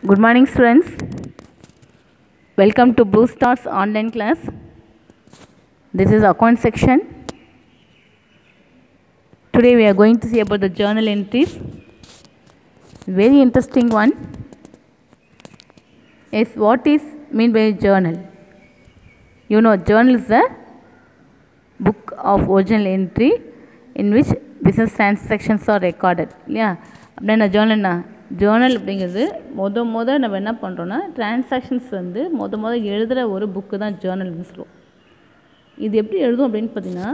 Good morning students. Welcome to Blue Stars online class. This is account section. Today we are going to see about the journal entries. Very interesting one. Is what is mean by journal? You know, journal is a book of original entry in which business transactions are recorded. Yeah. அப்படின்னா journal journal அப்படிங்கிறது நம்ம என்ன பண்ணுறோன்னா transactions வந்து எழுதுகிற ஒரு book தான் ஜேர்னல்னு சொல்லுவோம். இது எப்படி எழுதும் அப்படின்னு பார்த்தீங்கன்னா,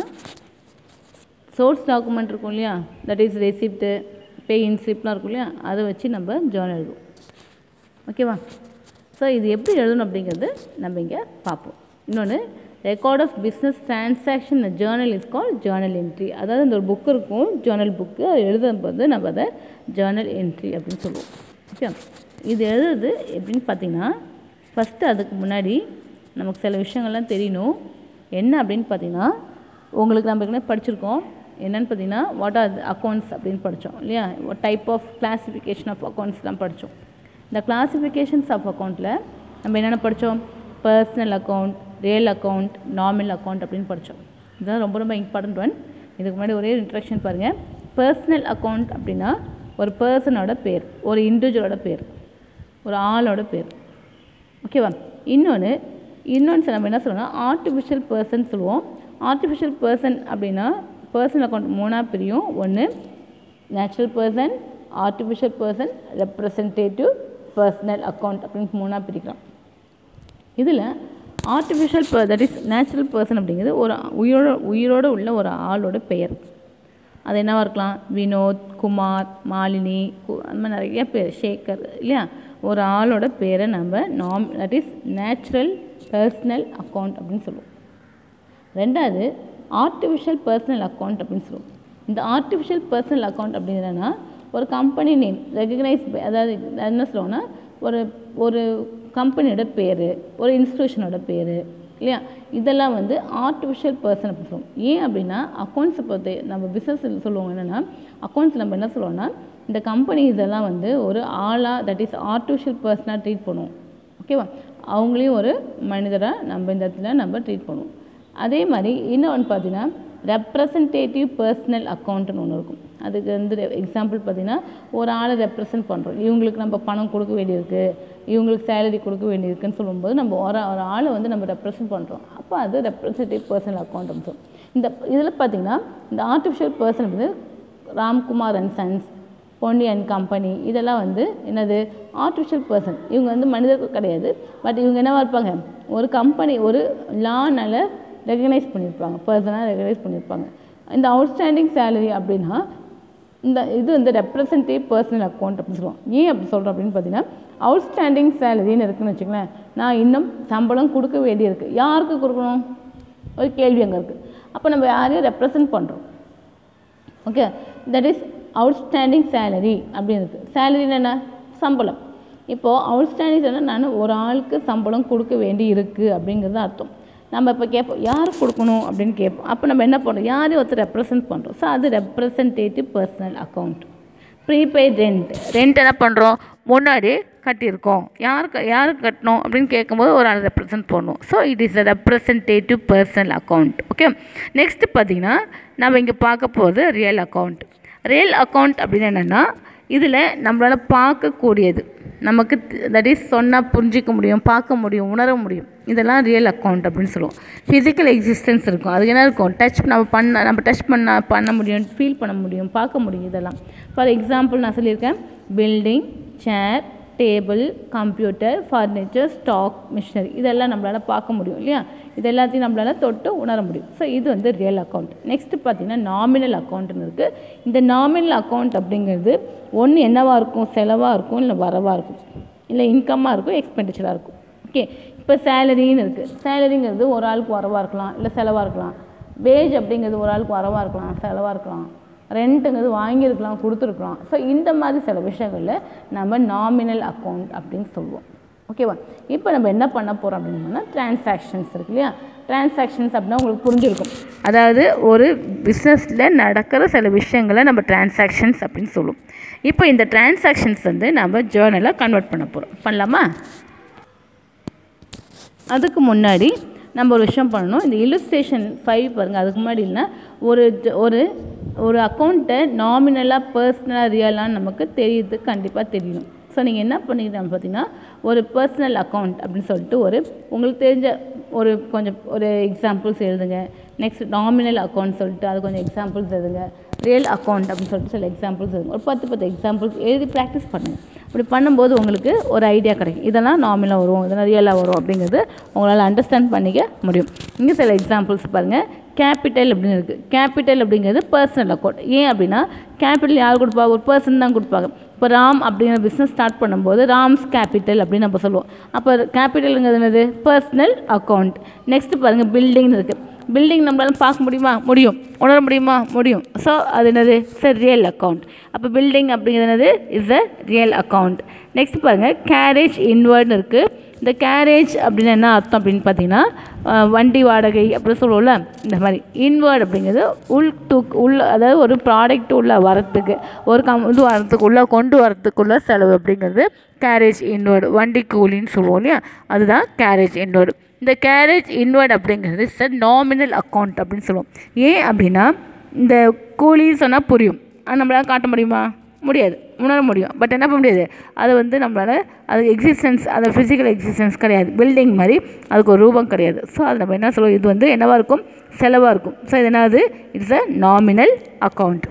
சோர்ஸ் டாக்குமெண்ட் இருக்கும் இல்லையா, தட் இஸ் ரெசிப்ட்டு, பே இன்சிப்ட்லாம் இருக்கும் இல்லையா, அதை வச்சு நம்ம ஜேர்னல் எழுதுவோம். ஓகேவா? ஸோ இது எப்படி எழுதணும் அப்படிங்கிறது நம்ம இங்கே பார்ப்போம். இன்னொன்று, record of business transaction journal is call journal entry. அதாவது இந்த ஒரு புக்கு இருக்கும், ஜேர்னல் புக்கு, அது எழுதும்போது நம்ம அதை ஜேர்னல் என்ட்ரி அப்படின்னு சொல்லுவோம். ஓகே, இது எழுதுறது எப்படின்னு பார்த்தீங்கன்னா, ஃபஸ்ட்டு அதுக்கு முன்னாடி நமக்கு சில விஷயங்கள்லாம் தெரியணும். என்ன அப்படின்னு பார்த்தீங்கன்னா, உங்களுக்கு நம்ம ஏற்கனவே படிச்சிருக்கோம். என்னென்னு பார்த்தீங்கன்னா, வாட் ஆர் அக்கௌண்ட்ஸ் அப்படின்னு படித்தோம் இல்லையா, டைப் ஆஃப் கிளாஸிஃபிகேஷன் ஆஃப் அக்கௌண்ட்ஸ்லாம் படித்தோம். இந்த கிளாஸிஃபிகேஷன்ஸ் ஆஃப் அக்கௌண்ட்டில் நம்ம என்னென்ன படித்தோம்? Personal account, real account, normal account அப்படின்னு படித்தோம். இதுதான் ரொம்ப ரொம்ப இம்பார்ட்டன்ட் ஒன். இதுக்கு முன்னாடி ஒரே இன்ட்ரடக்ஷன் பாருங்கள். பர்சனல் அக்கௌண்ட் அப்படின்னா ஒரு பர்சனோட பேர், ஒரு இண்டிவிஜுவலோட பேர், ஒரு ஆளோட பேர். ஓகேவா? இன்னொன்று நம்ம என்ன சொல்லுவோம்னா ஆர்டிஃபிஷியல் பர்சன் சொல்லுவோம். ஆர்டிஃபிஷியல் பர்சன் அப்படின்னா பர்சனல் அக்கௌண்ட் மூணாக பிரியும். ஒன்று natural person, artificial person, representative personal account அப்படின்னு மூணாக பிரிக்கலாம். இதில் artificial that is natural person அப்படிங்கிறது ஒரு உயிரோடு உள்ள ஒரு ஆளோட பெயர். அது என்னவாக இருக்கலாம்? வினோத், குமார், மாலினி, அந்த மாதிரி நிறைய பேர், ஷேகர் இல்லையா, ஒரு ஆளோட பேரை நம்ம that is natural personal account அப்படின்னு சொல்லுவோம். ரெண்டாவது ஆர்டிஃபிஷியல் பர்சனல் அக்கௌண்ட் அப்படின்னு சொல்லுவோம். இந்த ஆர்டிஃபிஷியல் பர்சனல் அக்கௌண்ட் அப்படிங்கிறதுனா ஒரு கம்பெனி நேம் ரெகக்னைஸ், அதாவது என்ன சொல்லுவோம்னா ஒரு கம்பெனியோட பேர், ஒரு இன்ஸ்டியூஷனோட பேர் இல்லையா, இதெல்லாம் வந்து ஆர்டிஃபிஷியல் பர்சன் அப்படின்னு சொல்லுவோம். ஏன் அப்படின்னா அக்கௌண்ட்ஸை பொறுத்து நம்ம பிஸ்னஸ் சொல்லுவோம். என்னென்னா அக்கௌண்ட்ஸ் நம்ம என்ன சொல்லுவோம்னா இந்த கம்பெனிஸ் எல்லாம் வந்து ஒரு ஆளாக, தட் இஸ் ஆர்டிஃபிஷியல் பர்சனாக ட்ரீட் பண்ணுவோம். ஓகேவா? அவங்களையும் ஒரு மனிதராக நம்ம இந்த இடத்துல நம்ம ட்ரீட் பண்ணுவோம். அதே மாதிரி இன்னொன்று பார்த்தீங்கன்னா ரெப்ரசன்டேட்டிவ் பர்சனல் அக்கௌண்ட்டுன்னு ஒன்று இருக்கும். அதுக்கு வந்து எக்ஸாம்பிள் பார்த்திங்கன்னா, ஒரு ஆளை ரெப்ரசன்ட் பண்ணுறோம். இவங்களுக்கு நம்ம பணம் கொடுக்க வேண்டியிருக்கு, இவங்களுக்கு சேலரி கொடுக்க வேண்டியிருக்குன்னு சொல்லும்போது நம்ம ஒரு ஆளை வந்து நம்ம ரெப்ரசன்ட் பண்ணுறோம். அப்போ அது ரெப்ரசன்டேட்டிவ் பர்சனல் அக்கௌண்ட் அப்படின்னு சொல்லுவோம். இந்த இதில் பார்த்திங்கன்னா இந்த ஆர்டிஃபிஷியல் பர்சன் வந்து Ramkumar and sons, Ponni and company, இதெல்லாம் வந்து என்னது ஆர்டிஃபிஷியல் பர்சன். இவங்க வந்து மனிதர்கள் கிடையாது. பட் இவங்க என்னவாக இருப்பாங்க? ஒரு கம்பெனி, ஒரு லானால் ரெகனைஸ் பண்ணியிருப்பாங்க, பர்சனாக ரெகனைஸ் பண்ணியிருப்பாங்க. இந்த அவுட்ஸ்டாண்டிங் சேலரி அப்படின்னா இது வந்து ரெப்ரசன்டேட்டிவ் பர்சனல் அக்கௌண்ட் அப்படின்னு சொல்லுவோம். ஏன் அப்படி சொல்கிறோம் அப்படின்னு பார்த்தீங்கன்னா, அவுட்ஸ்டாண்டிங் சேலரின்னு இருக்குன்னு வச்சுக்கோங்களேன், நான் இன்னும் சம்பளம் கொடுக்க வேண்டியிருக்கு. யாருக்கு கொடுக்கணும்? ஒரு கேள்வி அங்கே இருக்குது. அப்போ நம்ம யாரையும் ரெப்ரசன்ட் பண்ணுறோம். Okay, that is outstanding salary அப்படின்னு இருக்குது. சேலரின்னு என்ன? சம்பளம். இப்போது அவுட்ஸ்டாண்டிங் சேலரி நான் ஒரு ஆளுக்கு சம்பளம் கொடுக்க வேண்டி இருக்குது அப்படிங்கிறது அர்த்தம். நம்ம இப்போ கேட்போம், யாருக்கு கொடுக்கணும் அப்படின்னு கேட்போம். அப்போ நம்ம என்ன பண்ணுறோம்? யாரையும் ஒருத்தர் ரெப்ரசன்ட் பண்ணுறோம். ஸோ அது representative personal account. Prepaid rent என்ன பண்ணுறோம்? முன்னாடி கட்டியிருக்கோம், யாருக்கு கட்டணும் அப்படின்னு கேட்கும்போது ஒரு ஆள் ரெப்ரசன்ட் பண்ணணும். So it is a representative personal account. Okay, next பார்த்திங்கன்னா நம்ம இங்கே பார்க்க போகிறது ரியல் அக்கௌண்ட். ரியல் அக்கௌண்ட் அப்படின்னு என்னென்னா இதில் நம்மளால் பார்க்கக்கூடியது, நமக்கு தட் இஸ் சொன்னால் புரிஞ்சிக்க முடியும், பார்க்க முடியும், உணர முடியும். இதெல்லாம் ரியல் அக்கௌண்ட் அப்படின்னு சொல்லுவோம். ஃபிசிக்கல் எக்ஸிஸ்டன்ஸ் இருக்கும். அது என்ன இருக்கும்? நம்ம டச் பண்ண முடியும், ஃபீல் பண்ண முடியும், பார்க்க முடியும். இதெல்லாம் ஃபார் எக்ஸாம்பிள் நான் சொல்லியிருக்கேன், building, chair, table, computer, furniture, stock, machinery, இதெல்லாம் நம்மளால் பார்க்க முடியும் இல்லையா, இது எல்லாத்தையும் நம்மளால் தொட்டு உணர முடியும். ஸோ இது வந்து ரியல் அக்கௌண்ட். நெக்ஸ்ட்டு பார்த்திங்கன்னா நாமினல் அக்கௌண்ட்டுன்னு இருக்குது. இந்த நாமினல் அக்கௌண்ட் அப்படிங்கிறது ஒன்று என்னவாக இருக்கும்? செலவாக இருக்கும், இல்லை வரவாக இருக்கும், இல்லை இன்கம்மாக இருக்கும், எக்ஸ்பெண்டிச்சராக இருக்கும். ஓகே, இப்போ சேலரின்னு இருக்குது. சேலரிங்கிறது ஒரு ஆளுக்கு வரவாக இருக்கலாம், இல்லை செலவாக இருக்கலாம். வேஜ் அப்படிங்கிறது ஒரு ஆளுக்கு வரவாக இருக்கலாம், செலவாக இருக்கலாம். ரெண்ட்டுங்கிறது வாங்கியிருக்கலாம், கொடுத்துருக்கலாம். ஸோ இந்த மாதிரி சில விஷயங்களில் நம்ம நாமினல் அக்கௌண்ட் அப்படின்னு சொல்லுவோம். ஓகேவா? இப்போ நம்ம என்ன பண்ண போகிறோம் அப்படின்னா டிரான்சாக்ஷன்ஸ் இருக்கு இல்லையா, டிரான்சாக்ஷன்ஸ் அப்படின்னா உங்களுக்கு புரிஞ்சிருக்கும். அதாவது ஒரு பிஸ்னஸில் நடக்கிற சில விஷயங்களை நம்ம டிரான்சாக்ஷன்ஸ் அப்படின்னு சொல்லுவோம். இப்போ இந்த டிரான்சாக்ஷன்ஸ் வந்து நம்ம ஜேர்னலாக கன்வெர்ட் பண்ண போகிறோம். பண்ணலாமா? அதுக்கு முன்னாடி நம்ம ஒரு விஷயம் பண்ணணும். இந்த இல்லுஸ்ட்ரேஷன் 5 பாருங்கள். அதுக்கு முன்னாடி இல்லைனா ஒரு அக்கௌண்ட்டை நாமினலாக பர்சனலாக ரியலான்னு நமக்கு தெரியுது, கண்டிப்பாக தெரியணும். ஸோ நீங்கள் என்ன பண்ணிக்கிட்டாங்க பார்த்தீங்கன்னா, ஒரு பர்சனல் அக்கௌண்ட் அப்படின்னு சொல்லிட்டு உங்களுக்கு தெரிஞ்ச ஒரு எக்ஸாம்பிள்ஸ் எழுதுங்க. நெக்ஸ்ட் நாமினல் அக்கௌண்ட் சொல்லிட்டு அது கொஞ்சம் எக்ஸாம்பிள்ஸ் எழுதுங்க. ரியல் அக்கௌண்ட் அப்படின்னு சொல்லிட்டு சில எக்ஸாம்பிள்ஸ் எழுதுங்க. ஒரு 10 எக்ஸாம்பிள்ஸ் எழுதி ப்ராக்டிஸ் பண்ணுங்கள். அப்படி பண்ணும்போது உங்களுக்கு ஒரு ஐடியா கிடைக்கும். இதெல்லாம் நாமினலாக வரும், இதெல்லாம் ரியலாக வரும் அப்படிங்கிறது உங்களால் அண்டர்ஸ்டாண்ட் பண்ணிக்க முடியும். இங்கே சில எக்ஸாம்பிள்ஸ் பாருங்கள். கேபிட்டல் அப்படின்னு இருக்குது. கேபிட்டல் அப்படிங்கிறது பர்சனல் அக்கௌண்ட். ஏன் அப்படின்னா கேபிட்டல் யார் கொடுப்பாங்க? ஒரு பர்சன் தான் கொடுப்பாங்க. இப்போ ராம் அப்படிங்கிற பிஸ்னஸ் ஸ்டார்ட் பண்ணும்போது ராம்ஸ் கேபிட்டல் அப்படின்னு நம்ம சொல்லுவோம். அப்போ கேபிட்டலுங்கிறது என்னது? Personal account. நெக்ஸ்ட்டு பாருங்கள், பில்டிங்னு இருக்குது. பில்டிங் நம்மளால் பார்க்க முடியுமா? முடியும். உணர முடியுமா? முடியும். ஸோ அது என்னது? It's real account. அப்போ பில்டிங் அப்படிங்கிறது என்னது? Is a real account. Next பாருங்கள், கேரேஜ் இன்வர்ட்னு இருக்குது. இந்த கேரேஜ் அப்படின்னு என்ன அர்த்தம் அப்படின்னு பார்த்தீங்கன்னா, வண்டி வாடகை அப்படின்னு சொல்லுவோம்ல, இந்த மாதிரி. இன்வர்ட் அப்படிங்கிறது அதாவது ஒரு ப்ராடக்ட் உள்ள வரத்துக்கு, ஒரு இது வரத்துக்குள்ளே கொண்டு வரத்துக்குள்ள செலவு அப்படிங்கிறது கேரேஜ் இன்வர்டு. வண்டி கூலின்னு சொல்லுவோம் இல்லையா, அதுதான் கேரேஜ் இன்வர்டு. இந்த கேரேஜ் இன்வர்ட் அப்படிங்கிறது இட்ஸ் அ நாமினல் அக்கௌண்ட் அப்படின்னு சொல்லுவோம். ஏன் அப்படின்னா இந்த கூலின்னு சொன்னால் புரியும், ஆனால் நம்மளால் காட்ட முடியுமா? முடியாது. உணர முடியும், பட் என்ன பண்ண முடியாது. அதை வந்து நம்மளால் அது எக்ஸிஸ்டன்ஸ், அது ஃபிசிக்கல் எக்ஸிஸ்டன்ஸ் கிடையாது. பில்டிங் மாதிரி அதுக்கு ஒரு ரூபம் கிடையாது. ஸோ அது நம்ம என்ன சொல்லுவோம்? இது வந்து என்னவாக இருக்கும்? செலவாக இருக்கும். ஸோ இது என்னது? It's a nominal account.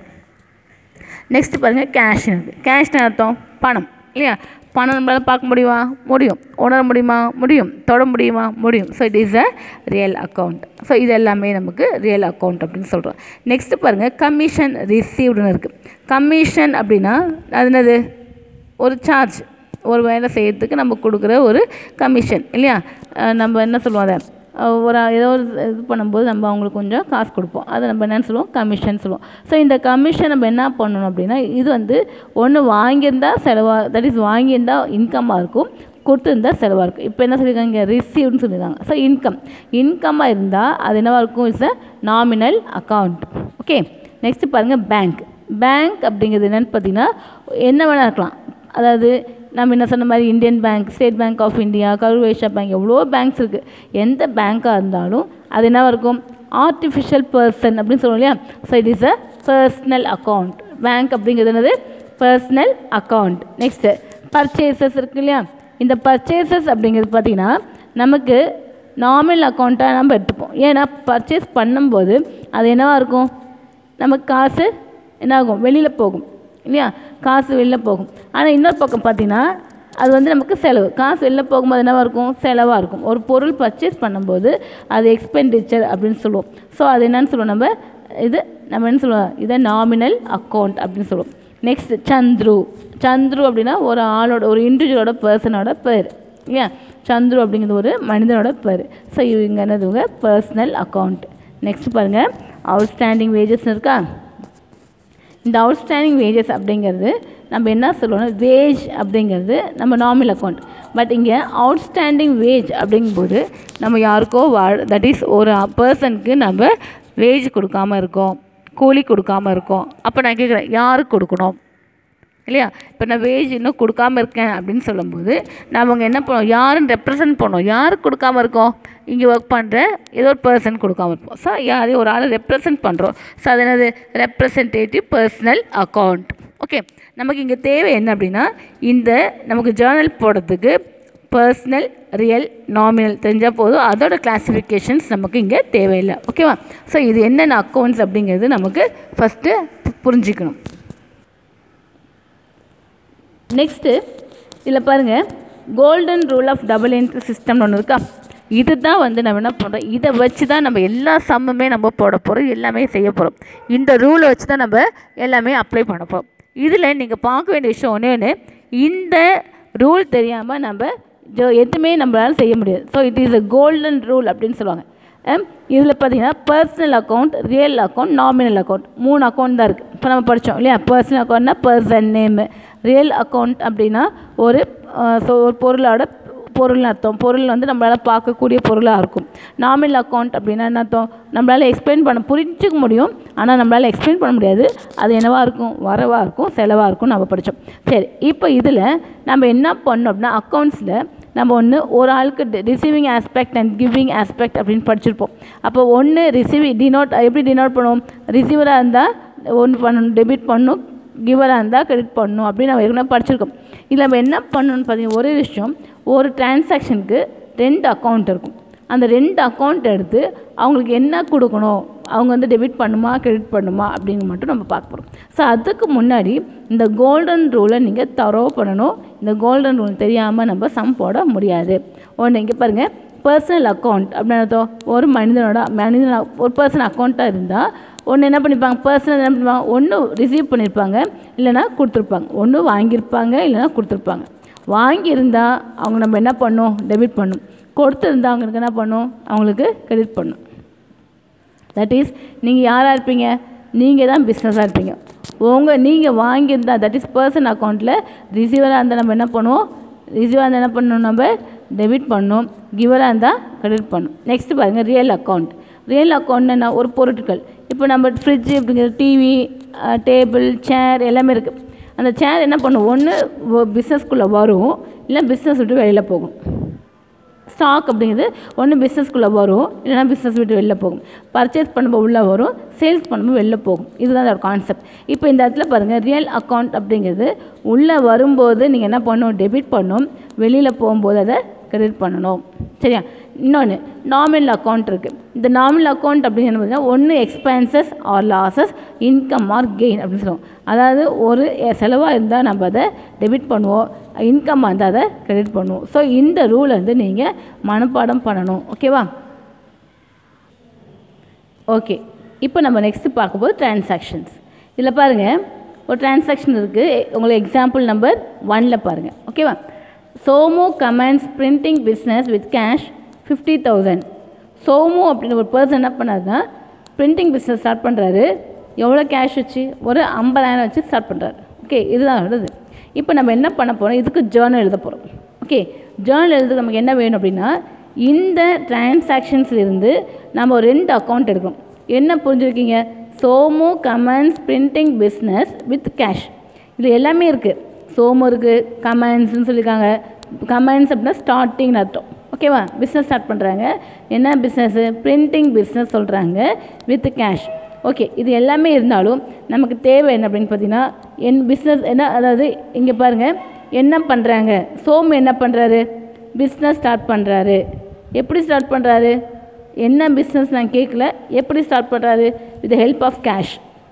Next பாருங்கள், கேஷ்னு. கேஷ்னு அர்த்தம் பணம் இல்லையா? பணம் நம்மளால் பார்க்க முடியுமா? முடியும். உணர முடியுமா? முடியும். தொட முடியுமா? முடியும். So it is a real account. So இது எல்லாமே நமக்கு ரியல் அக்கௌண்ட் அப்படின்னு சொல்கிறோம். நெக்ஸ்ட்டு பாருங்கள், கமிஷன் ரிசீவ்டுன்னு இருக்குது. கமிஷன் அப்படின்னா அது என்னது? ஒரு சார்ஜ், ஒரு வேலை செய்கிறதுக்கு நம்ம கொடுக்குற ஒரு கமிஷன் இல்லையா? நம்ம என்ன சொல்லுவோம்? அதை ஏதோ ஒரு இது பண்ணும்போது நம்ம அவங்களுக்கு கொஞ்சம் காசு கொடுப்போம். அதை நம்ம என்னென்னு சொல்லுவோம்? கமிஷன் சொல்லுவோம். ஸோ இந்த கமிஷன் நம்ம என்ன பண்ணணும் அப்படின்னா, இது வந்து ஒன்று வாங்கியிருந்தால் செலவாக, தட் இஸ் வாங்கியிருந்தால் இன்கம்மாக இருக்கும், கொடுத்துருந்தால் செலவாக இருக்கும். இப்போ என்ன சொல்லியிருக்காங்க? இங்கே ரிசீவ்னு சொல்லியிருக்காங்க. ஸோ இன்கம்மாக இருந்தால் அது என்னவாக இருக்கும்? It's a nominal account. Okay. Next பாருங்கள், பேங்க் அப்படிங்கிறது என்னென்னு பார்த்தீங்கன்னா என்ன வேணால் இருக்கலாம். அதாவது நம்ம என்ன சொன்ன மாதிரி Indian bank, State Bank of India, Karur Vysya bank, எவ்வளோ பேங்க்ஸ் இருக்குது. எந்த பேங்க்காக இருந்தாலும் அது என்னவாக இருக்கும்? ஆர்டிஃபிஷியல் பர்சன் அப்படின்னு சொல்லுவோம் இல்லையா? So it is a personal account. Bank அப்படிங்கிறது என்னது? Personal account. நெக்ஸ்ட்டு பர்ச்சேசஸ் இருக்குது இல்லையா? இந்த பர்ச்சேசஸ் அப்படிங்கிறது பார்த்திங்கன்னா நமக்கு நாமினல் அக்கௌண்ட்டாக நம்ம எடுத்துப்போம். ஏன்னா பர்ச்சேஸ் பண்ணும்போது அது என்னவாக இருக்கும்? நமக்கு காசு என்னாகும்? வெளியில் போகும் இல்லையா? காசு வெளியில் போகும். ஆனால் இன்னொரு பக்கம் பார்த்திங்கன்னா அது வந்து நமக்கு செலவு. காசு வெளியில் போகும்போது என்னவாக இருக்கும்? செலவாக இருக்கும். ஒரு பொருள் பர்ச்சேஸ் பண்ணும்போது அது எக்ஸ்பெண்டிச்சர் அப்படின்னு சொல்லுவோம். ஸோ அது என்னன்னு சொல்லுவோம்? நம்ம என்ன சொல்லுவோம்? இதை நாமினல் அக்கௌண்ட் அப்படின்னு சொல்லுவோம். நெக்ஸ்ட் சந்துரு அப்படின்னா ஒரு ஆளோட, ஒரு இண்டிவிஜுவலோட பர்சனோட பேர் இல்லையா? சந்துரு அப்படிங்கிறது ஒரு மனிதனோட பேர். ஸோ இவங்க என்னதுங்க? Personal account. நெக்ஸ்ட் பாருங்கள், அவுட்ஸ்டாண்டிங் வேஜஸ்ன்னு இருக்கா? இந்த அவுட்ஸ்டாண்டிங் வேஜஸ் அப்படிங்கிறது நம்ம என்ன சொல்லுவோம்னா, வேஜ் அப்படிங்கிறது நம்ம நாமினல் அக்கௌண்ட். பட் இங்கே அவுட்ஸ்டாண்டிங் வேஜ் அப்படிங்கும்போது நம்ம யாருக்கோ தட் இஸ் ஒரு பர்சனுக்கு நம்ம வேஜ் கொடுக்காமல் இருக்கோம், கூலி கொடுக்காமல் இருக்கோம். அப்போ நான் கேட்குறேன், யாருக்கு கொடுக்கணும் இல்லையா? இப்போ நான் வேஜ் இன்னும் கொடுக்காமல் இருக்கேன் அப்படின்னு சொல்லும்போது நம்ம என்ன பண்ணுவோம்? யாருன்னு ரெப்ரசன்ட் பண்ணுவோம். யாருக்கு கொடுக்காமல் இருக்கோம்? இங்கே ஒர்க் பண்ணுற ஏதோ ஒரு பர்சன் கொடுக்காமல் இருப்போம். ஸோ யாரையும் ஒரு ஆளை ரெப்ரசன்ட் பண்ணுறோம். ஸோ அது என்னது? Representative personal account. ஓகே. நமக்கு இங்கே தேவை என்ன அப்படின்னா, இந்த நமக்கு ஜேர்னல் போடுறதுக்கு பர்சனல், ரியல், நாமினல் தெரிஞ்சால் போதும். அதோட கிளாஸிஃபிகேஷன்ஸ் நமக்கு இங்கே தேவையில்லை. ஓகேவா? ஸோ இது என்னென்ன அக்கௌண்ட்ஸ் அப்படிங்கிறது நமக்கு ஃபஸ்ட்டு புரிஞ்சிக்கணும். நெக்ஸ்ட்டு இதில் பாருங்கள், golden rule of double entry சிஸ்டம்னு ஒன்று இருக்கா? இது தான் வந்து நம்ம என்ன பண்ணுறோம்? இதை வச்சு தான் நம்ம எல்லா சம்முமே நம்ம போட போகிறோம், எல்லாமே செய்ய போகிறோம். இந்த ரூலை வச்சு தான் நம்ம எல்லாமே அப்ளை பண்ண போகிறோம். இதில் நீங்கள் பார்க்க வேண்டிய விஷயம் ஒன்று, இந்த ரூல் தெரியாமல் நம்ம எதுவுமே நம்மளால் செய்ய முடியாது. So it is a golden rule அப்படின்னு சொல்லுவாங்க. இதில் பார்த்தீங்கன்னா personal account, real account, nominal account, 3 account தான் இருக்குது. இப்போ நம்ம படித்தோம் இல்லையா? பர்சனல் அக்கௌண்ட்னா பர்சன் நேமு, ரியல் அக்கௌண்ட் அப்படின்னா ஒரு பொருளோட பொருள்னு அர்த்தம். பொருள் வந்து நம்மளால் பார்க்கக்கூடிய பொருளாக இருக்கும். நாமினல் அக்கௌண்ட் அப்படின்னா என்ன அர்த்தம்? நம்மளால் எக்ஸ்பிளைன் பண்ண புரிஞ்சிக்க முடியும், ஆனால் நம்மளால் எக்ஸ்பிளைன் பண்ண முடியாது. அது என்னவாக இருக்கும்? வரவாக இருக்கும், செலவாக இருக்கும். நம்ம படித்தோம். சரி, இப்போ இதில் நம்ம என்ன பண்ணோம் அப்படின்னா, அக்கௌண்ட்ஸில் நம்ம ஒன்று ஒரு ஆளுக்கு receiving aspect and giving aspect அப்படின்னு படிச்சிருப்போம். அப்போ ஒன்று டினோட் எப்படி டினோட் பண்ணுவோம்? ரிசீவராக இருந்தால் ஒன்று பண்ணணும், டெபிட் பண்ணணும், கிவராக இருந்தால் கிரெடிட் பண்ணணும் அப்படின்னு நம்ம ஏற்கனவே படிச்சிருக்கோம். இதில் நம்ம என்ன பண்ணணும்னு பார்த்தீங்கன்னா, ஒரே விஷயம், ஒரு டிரான்சாக்ஷனுக்கு 2 அக்கௌண்ட் இருக்கும். அந்த 2 அக்கௌண்ட் எடுத்து அவங்களுக்கு என்ன கொடுக்கணும், அவங்க வந்து டெபிட் பண்ணுமா கிரெடிட் பண்ணுமா அப்படின்னு மட்டும் நம்ம பார்க்க போகிறோம். ஸோ அதுக்கு முன்னாடி இந்த கோல்டன் ரூலை நீங்கள் தரோவ் பண்ணணும். இந்த கோல்டன் ரூல் தெரியாமல் நம்ம சம் போட முடியாது. ஒன்று இங்கே பாருங்கள், பர்சனல் அக்கௌண்ட் அப்படின்னு ஒரு ஒரு பர்சனல் அக்கௌண்ட்டாக இருந்தால் ஒன்று என்ன பண்ணிப்பாங்க, பர்சனல் என்ன பண்ணிப்பாங்க, ஒன்று ரிசீவ் பண்ணியிருப்பாங்க, இல்லைனா கொடுத்துருப்பாங்க. ஒன்று வாங்கியிருப்பாங்க, இல்லைனா கொடுத்துருப்பாங்க. வாங்கியிருந்தால் அவங்க நம்ம என்ன பண்ணணும், டெபிட் பண்ணணும். கொடுத்துருந்தா அவங்களுக்கு என்ன பண்ணணும், அவங்களுக்கு கிரெடிட் பண்ணணும். தட் இஸ் நீங்கள் யாராக இருப்பீங்க, நீங்கள் தான் பிஸ்னஸாக இருப்பீங்க. நீங்கள் வாங்கியிருந்தால் தட் இஸ் பர்சனல் அக்கௌண்ட்டில் ரிசீவராக இருந்தால் நம்ம என்ன பண்ணுவோம், ரிசீவராக இருந்தால் என்ன பண்ணணும், நம்ம டெபிட் பண்ணணும். கிவராக இருந்தால் கிரெடிட் பண்ணணும். நெக்ஸ்ட் பாருங்கள், ரியல் அக்கௌண்ட். ரியல் அக்கௌண்ட்னா ஒரு பொருட்கள். இப்போ நம்ம ஃப்ரிட்ஜு அப்படிங்கிற டிவி, டேபிள், சேர் எல்லாமே இருக்குது. அந்த சேர் என்ன பண்ணும், ஒன்று பிஸ்னஸ்குள்ளே வரும், இல்லை பிஸ்னஸ் விட்டு வெளியில் போகும். ஸ்டாக் அப்படிங்கிறது ஒன்று பிஸ்னஸ்குள்ளே வரும், இல்லைனா பிஸ்னஸ் விட்டு வெளில போகும். பர்ச்சேஸ் பண்ணும்போது உள்ளே வரும், சேல்ஸ் பண்ணும்போது வெளில போகும். இதுதான் அதோட கான்செப்ட். இப்போ இந்த இடத்துல பாருங்கள், ரியல் அக்கௌண்ட் அப்படிங்கிறது உள்ளே வரும்போது நீங்கள் என்ன பண்ணணும், டெபிட் பண்ணணும். வெளியில் போகும்போது அதை கிரெடிட் பண்ணணும். சரியா? இன்னொன்று நாமினல் அக்கௌண்ட் இருக்குது. இந்த நாமினல் அக்கௌண்ட் அப்படிங்கிறது பார்த்தீங்கன்னா ஒன்று expenses or losses, income or gain அப்படின்னு சொல்லுவோம். அதாவது ஒரு செலவாக இருந்தால் நம்ம அதை டெபிட் பண்ணுவோம், இன்கம் இருந்தால் அதை கிரெடிட் பண்ணுவோம். ஸோ இந்த ரூலை வந்து நீங்கள் மனப்பாடம் பண்ணணும். ஓகேவா? ஓகே, இப்போ நம்ம நெக்ஸ்ட்டு பார்க்கும்போது டிரான்சாக்ஷன்ஸ். இதில் பாருங்கள், ஒரு டிரான்சாக்ஷன் இருக்குது. உங்களுக்கு எக்ஸாம்பிள் நம்பர் 1 பாருங்கள். ஓகேவா? Somu commenced printing business with cash 50,000. Somu அப்படின்னு ஒரு பர்சன் என்ன பண்ணாருன்னா பிரிண்டிங் பிஸ்னஸ் ஸ்டார்ட் பண்ணுறாரு. எவ்வளோ கேஷ் வச்சு, ஒரு 50,000 வச்சு ஸ்டார்ட் பண்ணுறாரு. ஓகே, இதுதான் வருது. இப்போ நம்ம என்ன பண்ண போகிறோம், இதுக்கு ஜேர்னல் எழுத போகிறோம். ஓகே, ஜேர்னல் எழுதுக்கு நமக்கு என்ன வேணும் அப்படின்னா, இந்த டிரான்சாக்ஷன்ஸ்லேருந்து நம்ம 2 அக்கௌண்ட் எடுக்கணும். என்ன புரிஞ்சுருக்கீங்க, Somu commenced printing business with cash. இது எல்லாமே இருக்குது. சோமு இருக்குது, கமெண்ட்ஸ்னு சொல்லியிருக்காங்க. கமெண்ட்ஸ் அப்படின்னா ஸ்டார்டிங்னு அர்த்தம். ஓகேவா? பிஸ்னஸ் ஸ்டார்ட் பண்ணுறாங்க. என்ன பிஸ்னஸ்ஸு, பிரிண்டிங் பிஸ்னஸ் சொல்கிறாங்க வித் கேஷ். ஓகே, இது எல்லாமே இருந்தாலும் நமக்கு தேவை என்ன அப்படின்னு பார்த்தீங்கன்னா, என் பிஸ்னஸ் என்ன, அதாவது இங்கே பாருங்கள் என்ன பண்ணுறாங்க, சோமு என்ன பண்ணுறாரு, பிஸ்னஸ் ஸ்டார்ட் பண்ணுறாரு. எப்படி ஸ்டார்ட் பண்ணுறாரு, என்ன பிஸ்னஸ் நான் கேட்கல, எப்படி ஸ்டார்ட் பண்ணுறாரு, with help of cash.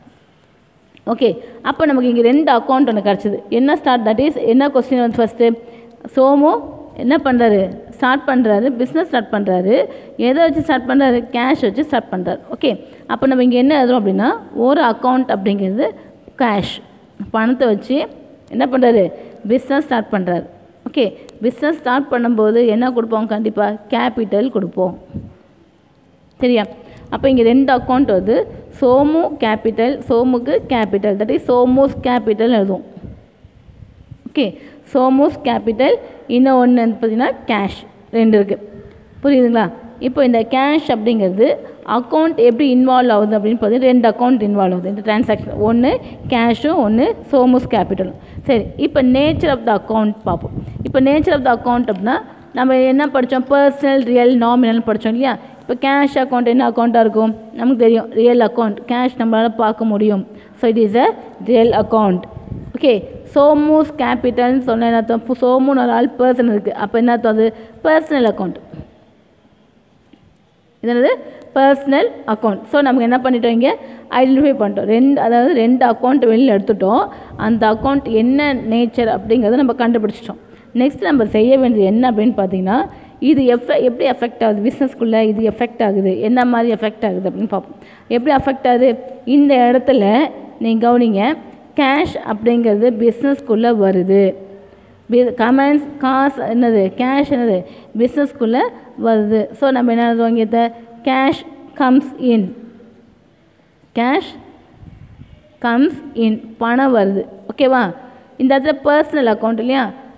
Okay, அப்போ நமக்கு இங்கே 2 அக்கௌண்ட் ஒன்று கிடச்சிது. என்ன ஸ்டார்ட், தட் இஸ் என்ன கொஸ்டின் வந்து ஃபஸ்ட்டு, சோமு என்ன பண்ணுறாரு, ஸ்டார்ட் பண்ணுறாரு, பிஸ்னஸ் ஸ்டார்ட் பண்ணுறாரு. எதை வச்சு ஸ்டார்ட் பண்ணுறாரு, கேஷ் வச்சு ஸ்டார்ட் பண்ணுறாரு. ஓகே, அப்போ நம்ம இங்கே என்ன எழுதுறோம் அப்படின்னா, ஒரு அக்கௌண்ட் அப்படிங்கிறது கேஷ், பணத்தை வச்சு என்ன பண்ணுறாரு, பிஸ்னஸ் ஸ்டார்ட் பண்ணுறாரு. ஓகே, பிஸ்னஸ் ஸ்டார்ட் பண்ணும்போது என்ன கொடுப்போம், கண்டிப்பாக கேபிட்டல் கொடுப்போம். சரியா? அப்போ இங்கே 2 அக்கௌண்ட் வருது. சோமு கேபிட்டல், சோமுக்கு capital, that is Somu's capital எழுதுவோம். Okay, Somu's capital. இன்னும் ஒன்று வந்து பார்த்திங்கன்னா கேஷ். 2 இருக்குது. புரியுதுங்களா? இப்போ இந்த கேஷ் அப்படிங்கிறது அக்கௌண்ட் எப்படி இன்வால்வ் ஆகுது அப்படின்னு பார்த்தீங்கன்னா 2 அக்கௌண்ட் இன்வால்வ் ஆகுது இந்த டிரான்சாக்ஷன். ஒன்று கேஷும், ஒன்று சோமூஸ் கேபிட்டலும். சரி, இப்போ நேச்சர் ஆஃப் த அக்கௌண்ட் பார்ப்போம். இப்போ நேச்சர் ஆஃப் த அக்கௌண்ட் அப்படின்னா நம்ம என்ன படித்தோம், பர்சனல், ரியல், நாமினல் படித்தோம் இல்லையா? இப்போ கேஷ் அக்கௌண்ட் என்ன அக்கௌண்ட்டாக இருக்கும், நமக்கு தெரியும், ரியல் அக்கௌண்ட். கேஷ் நம்மளால் பார்க்க முடியும். So it is a real account. Okay, Somu's கேபிட்டல்னு சொன்ன என்ன அர்த்தம், சோமுன்னு ஒரு ஆள் பர்சன் இருக்குது. அப்போ என்ன அர்த்தம், அது பர்சனல் அக்கௌண்ட். இதனது பர்சனல் அக்கௌண்ட். ஸோ நமக்கு என்ன பண்ணிட்டோம், இங்கே ஐடென்டிஃபை பண்ணிட்டோம். அதாவது 2 அக்கௌண்ட் வெளியில் எடுத்துட்டோம். அந்த அக்கௌண்ட் என்ன நேச்சர் அப்படிங்கிறத நம்ம கண்டுபிடிச்சிட்டோம். நெக்ஸ்ட் நம்ம செய்ய வேண்டியது என்ன அப்படின்னு பார்த்தீங்கன்னா, இது எப்படி எஃபெக்ட் ஆகுது பிஸ்னஸ்க்குள்ளே, இது எஃபெக்ட் ஆகுது, என்ன மாதிரி எஃபெக்ட் ஆகுது அப்படின்னு பார்ப்போம். எப்படி எஃபெக்ட் ஆகுது, இந்த இடத்துல நீங்கள் கவனிங்க, கேஷ் அப்படிங்கிறது பிஸ்னஸ்க்குள்ளே வருது. கமெண்ட்ஸ் காசு என்னது, கேஷ் என்னது, பிஸ்னஸ்க்குள்ளே வருது. ஸோ நம்ம என்ன வாங்கியத, cash comes in, cash comes in, பணம் வருது. ஓகேவா? இந்த இடத்துல பர்சனல் அக்கௌண்ட் இல்லையா,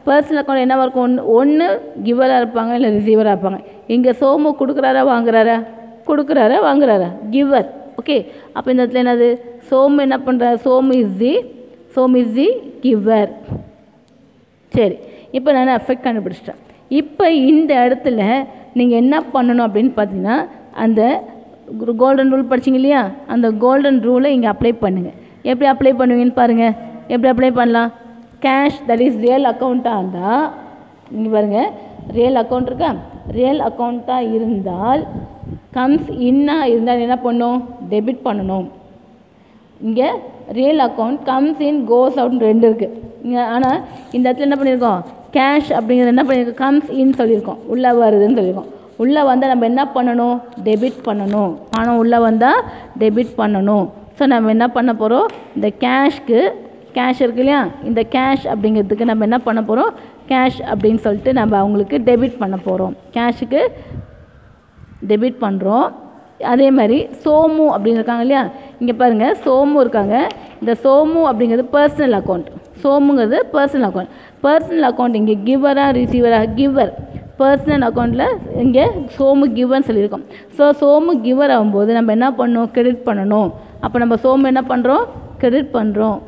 பர்சனல் அக்கௌண்ட் என்னவா இருக்கும்? ஒன்று கிவராக இருப்பாங்க, இல்லை ரிசீவராக இருப்பாங்க. இங்கே சோமு கொடுக்குறாரா வாங்குறாரா? கொடுக்குறாரா வாங்குறாரா? கிவர். ஓகே, அப்போ இந்த இடத்துல என்னது? சோமு என்ன பண்ணுறாரு? Somu is the giver. சரி, இப்போ நான் எஃபெக்ட் கண்டுபிடிச்சிட்டேன். இப்போ இந்த இடத்துல நீங்கள் என்ன பண்ணணும் அப்படின்னு பார்த்தீங்கன்னா, அந்த கோல்டன் ரூல் படிச்சிங்க இல்லையா, அந்த கோல்டன் ரூலை இங்கே அப்ளை பண்ணுங்கள். எப்படி அப்ளை பண்ணுவீங்கன்னு பாருங்கள். எப்படி அப்ளை பண்ணலாம்? கேஷ் தட் இஸ் ரியல் அக்கௌண்ட்டாக இருந்தால், இங்கே பாருங்கள், ரியல் அக்கௌண்ட் இருக்கா? ரியல் அக்கௌண்ட்டாக இருந்தால் கம்ஸ் இன்னாக இருந்தால் என்ன பண்ணணும்? டெபிட் பண்ணணும். இங்கே real account comes in goes அவுட்னு 2 இருக்குது இங்கே. ஆனால் இந்த இடத்துல என்ன பண்ணியிருக்கோம்? கேஷ் அப்படிங்கிறது என்ன பண்ணியிருக்கோம்? கம்ஸ் இன் சொல்லியிருக்கோம், உள்ளே வருதுன்னு சொல்லியிருக்கோம். உள்ளே வந்தால் நம்ம என்ன பண்ணணும்? டெபிட் பண்ணணும். பணம் உள்ளே வந்தால் டெபிட் பண்ணணும். ஸோ நம்ம என்ன பண்ண போகிறோம்? இந்த கேஷ்க்கு, கேஷ் இருக்கு இல்லையா, இந்த கேஷ் அப்படிங்கிறதுக்கு நம்ம என்ன பண்ண போகிறோம்? கேஷ் அப்படின்னு சொல்லிட்டு நம்ம அவங்களுக்கு டெபிட் பண்ண போகிறோம். கேஷுக்கு டெபிட் பண்ணுறோம். அதே மாதிரி சோமு அப்படின்னு இருக்காங்க இல்லையா, இங்கே பாருங்கள், சோமு இருக்காங்க. இந்த சோமு அப்படிங்கிறது பர்சனல் அக்கௌண்ட். சோமுங்கிறது பர்சனல் அக்கௌண்ட். பர்சனல் அக்கௌண்ட் இங்கே கிவராக ரிசீவராக? கிவர். பர்சனல் அக்கௌண்ட்டில் இங்கே சோமு கிவர்னு சொல்லியிருக்கோம். ஸோ சோமு கிவர் ஆகும்போது நம்ம என்ன பண்ணணும்? கிரெடிட் பண்ணணும். அப்போ நம்ம சோமு என்ன பண்ணுறோம்? கிரெடிட் பண்ணுறோம்.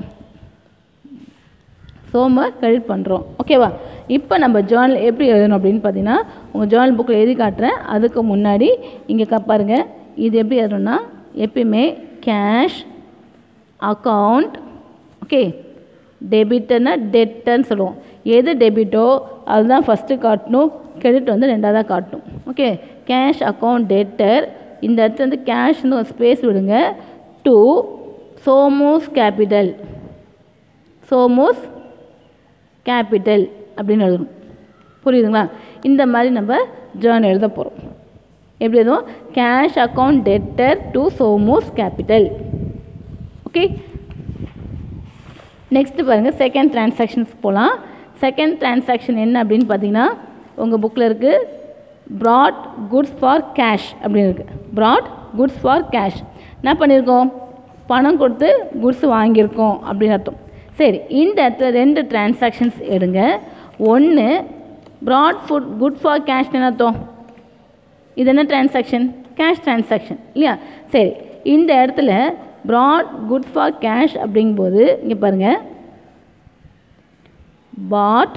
சோமு கிரெடிட் பண்ணுறோம். ஓகேவா? இப்போ நம்ம ஜேர்னல் எப்படி எழுதணும் அப்படின்னு பார்த்தீங்கன்னா, உங்கள் ஜேர்னல் புக்கில் எழுதி காட்டுறேன். அதுக்கு முன்னாடி இங்கே பாருங்கள், இது எப்படி எழுதணும்னா, எப்பயுமே கேஷ் அக்கௌண்ட், ஓகே, டெபிட்னா டெட்டர்னு சொல்லுவோம். எது டெபிட்டோ அதுதான் ஃபஸ்ட்டு காட்டணும், கிரெடிட் வந்து 2ஆவதாக காட்டணும். Okay, cash account debtor. இந்த இடத்துல வந்து கேஷ்னு ஒரு ஸ்பேஸ் விடுங்க. To Somu's capital, Somu's capital அப்படின்னு எழுதணும். புரியுதுங்களா? இந்த மாதிரி நம்ம ஜேர்னல் எழுத போகிறோம். எப்படி எழுதுவோம்? Cash account debtor to Somu's capital. Okay, next பாருங்கள், செகண்ட் டிரான்சாக்ஷன்ஸ் போகலாம். செகண்ட் டிரான்சாக்ஷன் என்ன அப்படின்னு பார்த்தீங்கன்னா, உங்கள் புக்கில் இருக்குது, brought goods for cash அப்படின்னு இருக்குது. brought goods for cash. என்ன பண்ணியிருக்கோம்? பணம் கொடுத்து குட்ஸ் வாங்கியிருக்கோம் அப்படின்னு அர்த்தம். சரி, இந்த இடத்துல 2 டிரான்சாக்ஷன்ஸ் எடுங்க. ஒன்று brought food good for cashன்னு அர்த்தம். இது என்ன டிரான்சாக்ஷன்? கேஷ் டிரான்சாக்ஷன் இல்லையா? சரி, இந்த இடத்துல brought good for cash அப்படிங்கும்போது இங்கே பாருங்கள், bought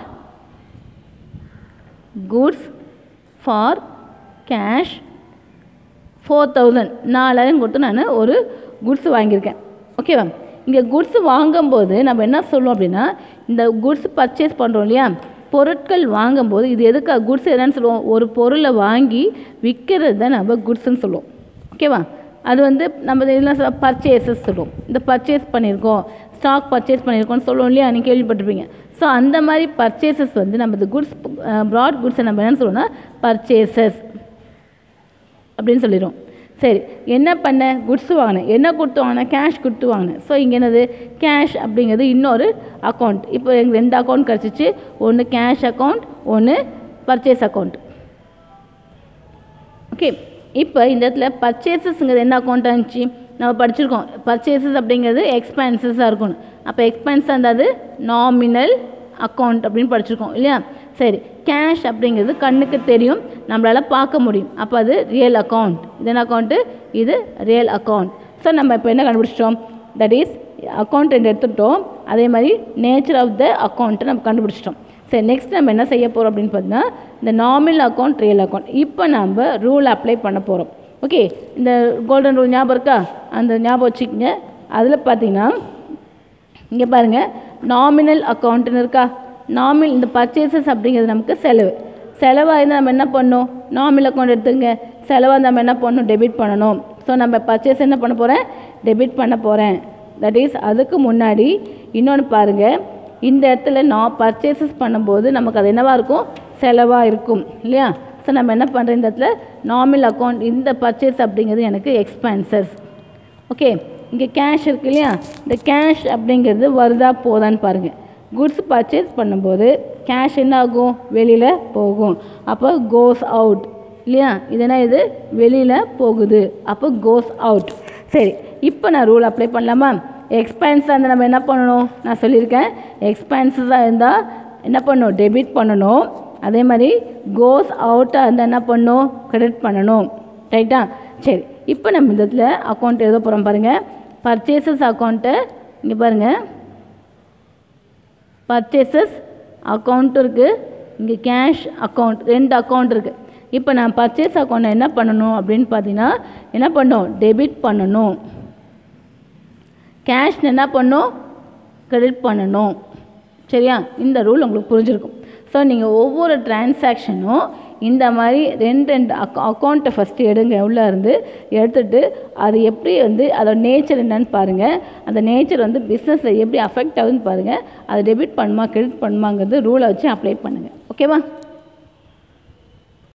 goods for cash 4000, 4000 கொடுத்து நான் ஒரு குட்ஸ் வாங்கியிருக்கேன். ஓகேவா? இங்கே குட்ஸ் வாங்கும்போது நம்ம என்ன சொல்லுவோம் அப்படின்னா, இந்த குட்ஸ் பர்ச்சேஸ் பண்ணுறோம் இல்லையா, பொருட்கள் வாங்கும்போது இது எதுக்காக குட்ஸ் என்னன்னு சொல்லுவோம்? ஒரு பொருளை வாங்கி விற்கிறது தான் நம்ம குட்ஸ்ன்னு சொல்லுவோம். ஓகேவா? அது வந்து நம்ம இதெல்லாம் பர்ச்சேஸஸ் சொல்லுவோம். இந்த பர்ச்சேஸ் பண்ணியிருக்கோம், ஸ்டாக் பர்ச்சேஸ் பண்ணியிருக்கோம்னு சொல்லுவோம் இல்லையா, நீங்கள் கேள்விப்பட்டிருப்பீங்க. ஸோ அந்த மாதிரி பர்ச்சேஸஸ் வந்து நம்ம இந்த குட்ஸ், ப்ராட் குட்ஸை நம்ம என்னென்னு சொல்லுவோம்னா பர்ச்சேஸஸ் அப்படின்னு சொல்லிடுவோம். சரி, என்ன பண்ண? குட்ஸ் வாங்கினேன். என்ன கொடுத்து வாங்கினேன்? கேஷ் கொடுத்து வாங்கினேன். ஸோ இங்கே என்னது? கேஷ் அப்படிங்கிறது இன்னொரு அக்கௌண்ட். இப்போ எங்களுக்கு 2 அக்கௌண்ட் கிடச்சிச்சு. ஒன்று கேஷ் அக்கௌண்ட், ஒன்று பர்ச்சேஸ் அக்கௌண்ட். ஓகே, இப்போ இந்த இடத்துல பர்ச்சேஸஸ்ங்கிறது என்ன அக்கௌண்ட்டாக இருந்துச்சு? நம்ம படிச்சிருக்கோம், பர்ச்சேஸஸ் அப்படிங்கிறது எக்ஸ்பென்சஸாக இருக்கணும். அப்போ எக்ஸ்பென்ஸ் அந்த நாமினல் அக்கௌண்ட் அப்படின்னு படிச்சிருக்கோம் இல்லையா? சரி, கேஷ் அப்படிங்கிறது கண்ணுக்கு தெரியும், நம்மளால் பார்க்க முடியும். அப்போ அது ரியல் அக்கௌண்ட். இது என்ன அக்கௌண்ட்டு? இது ரியல் அக்கௌண்ட். ஸோ நம்ம இப்போ என்ன கண்டுபிடிச்சிட்டோம்? தட் இஸ் அக்கௌண்ட் 2 எடுத்துட்டோம். அதே மாதிரி நேச்சர் ஆஃப் த அக்கௌண்ட்டை நம்ம கண்டுபிடிச்சிட்டோம். சரி, நெக்ஸ்ட் நம்ம என்ன செய்ய போகிறோம் அப்படின்னு பார்த்தீங்கன்னா, இந்த நாமினல் அக்கௌண்ட், ரியல் அக்கௌண்ட். இப்போ நம்ம ரூல் அப்ளை பண்ண போகிறோம். ஓகே, இந்த கோல்டன் ரூல் ஞாபகம் இருக்கா? அந்த ஞாபகம் வச்சுக்கோங்க. அதில் பார்த்தீங்கன்னா இங்கே பாருங்கள், நாமினல் அக்கௌண்ட்டுன்னு இருக்கா? இந்த பர்ச்சேசஸ் அப்படிங்கிறது நமக்கு செலவாக இருந்தால் நம்ம என்ன பண்ணணும்? நாமினல் அக்கௌண்ட் எடுத்துங்க. செலவாக நம்ம என்ன பண்ணணும்? டெபிட் பண்ணணும். ஸோ நம்ம பர்ச்சேஸ் என்ன பண்ண போகிறேன்? டெபிட் பண்ண போகிறேன். தட் இஸ் அதுக்கு முன்னாடி இன்னொன்று பாருங்கள், இந்த இடத்துல பர்ச்சேசஸ் பண்ணும்போது நமக்கு அது என்னவாக இருக்கும்? செலவாக இருக்கும் இல்லையா? ஸோ நம்ம என்ன பண்ணுறோம்? இந்த இடத்துல நாமினல் அக்கௌண்ட், இந்த பர்ச்சேஸ் அப்படிங்கிறது எனக்கு எக்ஸ்பென்சஸ். ஓகே, இங்கே கேஷ் இருக்கு இல்லையா? இந்த கேஷ் அப்படிங்கிறது வருதா போதான்னு பாருங்கள். குட்ஸ் பர்ச்சேஸ் பண்ணும்போது கேஷ் என்ன ஆகும்? வெளியில் போகும். அப்போ கோஸ் அவுட் இல்லையா? இதுனா இது வெளியில் போகுது. அப்போ கோஸ் அவுட். சரி, இப்போ நான் ரூல் அப்ளை பண்ணலாமா? எக்ஸ்பென்ஸாக இருந்தால் நம்ம என்ன பண்ணணும்? நான் சொல்லியிருக்கேன், எக்ஸ்பென்சஸாக இருந்தால் என்ன பண்ணணும், டெபிட் பண்ணணும். அதே மாதிரி கோஸ் அவுட்டாக இருந்தால் என்ன பண்ணணும், கிரெடிட் பண்ணணும். ரைட்டா? சரி, இப்போ நம்ம இந்த இடத்துல அக்கௌண்ட் எழுத போகிறோம் பாருங்கள். பர்ச்சேசஸ் அக்கௌண்ட்டு இங்கே பாருங்கள், பர்ச்சேசஸ் அக்கௌண்ட் இருக்குது, இங்கே கேஷ் அக்கௌண்ட், 2 அக்கௌண்ட் இருக்குது. இப்போ நான் பர்ச்சேஸ் அக்கௌண்ட்டை என்ன பண்ணணும் அப்படின்னு பார்த்தீங்கன்னா என்ன பண்ணணும், டெபிட் பண்ணணும். கேஷ் என்ன பண்ணணும், கிரெடிட் பண்ணணும். சரியா? இந்த ரூல் உங்களுக்கு புரிஞ்சிருக்கும். ஸோ நீங்கள் ஒவ்வொரு டிரான்சாக்ஷனும் இந்த மாதிரி 2 அக்கௌண்ட்டை ஃபஸ்ட்டு எடுங்க, உள்ளே இருந்து எடுத்துகிட்டு அது எப்படி அதோட நேச்சர் என்னன்னு பாருங்கள். அந்த நேச்சர் பிஸ்னஸை எப்படி அஃபெக்ட் ஆகுதுன்னு பாருங்கள். அதை டெபிட் பண்ணுமா கிரெடிட் பண்ணுமாங்கிறது ரூலை வச்சு அப்ளை பண்ணுங்கள். ஓகேவா?